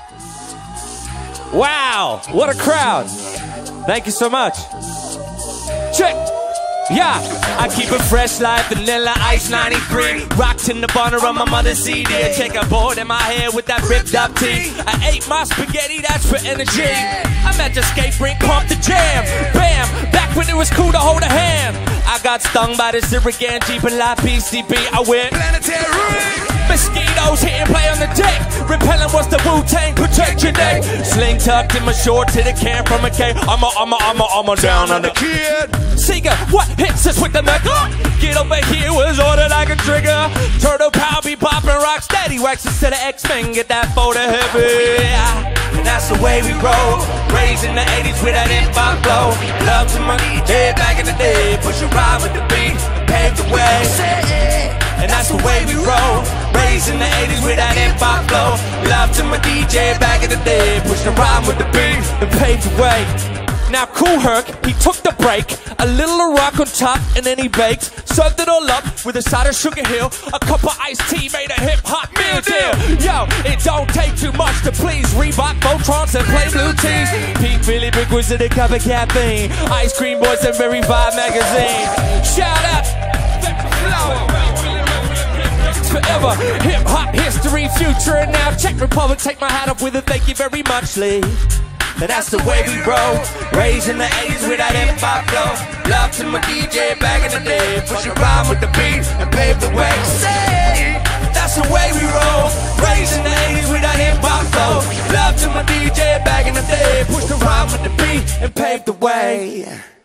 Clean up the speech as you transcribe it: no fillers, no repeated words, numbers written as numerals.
Wow, what a crowd. Thank you so much. Check. Yeah, I keep it fresh like Vanilla Ice 93. Rocked in the bonnet on my mother's CD. I take a board in my hair with that ripped up tee. I ate my spaghetti, that's for energy. I'm at the skate rink, pump the jam. Bam, back when it was cool to hold a hand. I got stung by the Zirigan Jeep and La PCB. I went planetary. Mosquitoes hitting play on the deck. Repellent was the Wu-Tang, protect your neck. Sling tucked in my short to the camp from a K. I'm a down on the kid. Seeger, what hits us with the mega? Get over here was ordered like a trigger. Turtle power be popping rock steady. Waxes to the X-Men, get that photo heavy. And that's the way we roll. Raised in the 80s with that hip-hop flow. Love to my DJ back in the day. Push a ride with the beat, paved the way. And that's the way we roll. Raised in the 80s with that hip-hop flow. Love to my DJ back in the day. Push the rhyme with the beat and paved the way. Now Kool Herc, he took the break. A little of rock on top and then he baked. Served it all up with a side of Sugar Hill. A cup of iced tea made a hip-hop meal deal. Yo, it don't take too much to please Reebok, Botrons, and play blue tees. Pete Philly Big was in a cup of caffeine. Ice Cream Boys and Very 5 magazine. Shout out forever, hip-hop history, future, and now Czech Republic, take my hat off with a thank you very much, Lee. And that's the way we roll. Raised in the 80s with that hip-hop flow. Love to my DJ back in the day. Push a rhyme with the beat and pave the way. Say, that's the way we roll. Raised in the 80s with that hip-hop flow. Love to my DJ back in the day. Push the rhyme with the beat and pave the way.